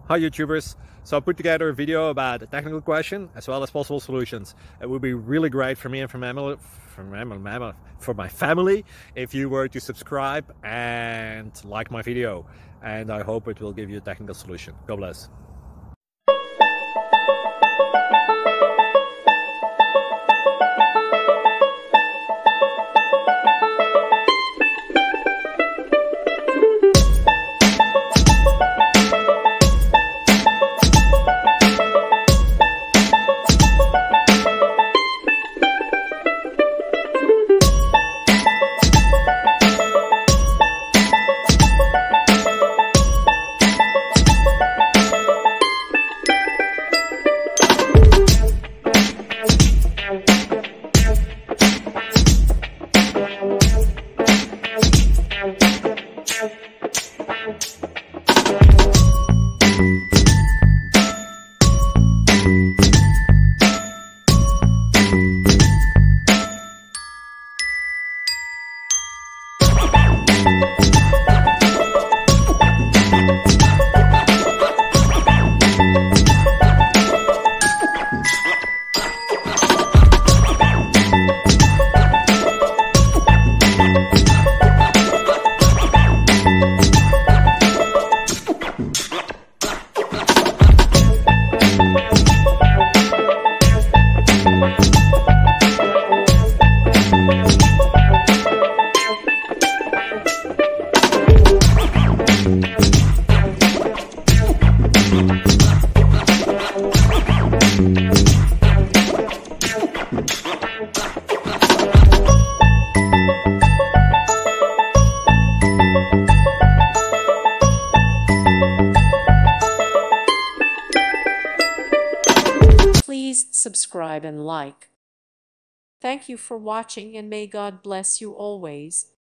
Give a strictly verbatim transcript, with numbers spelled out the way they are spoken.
Hi YouTubers. So I put together a video about a technical question as well as possible solutions. It would be really great for me and for my, for my, for my family if you were to subscribe and like my video. And I hope it will give you a technical solution. God bless. Please subscribe and like. Thank you for watching, and may God bless you always.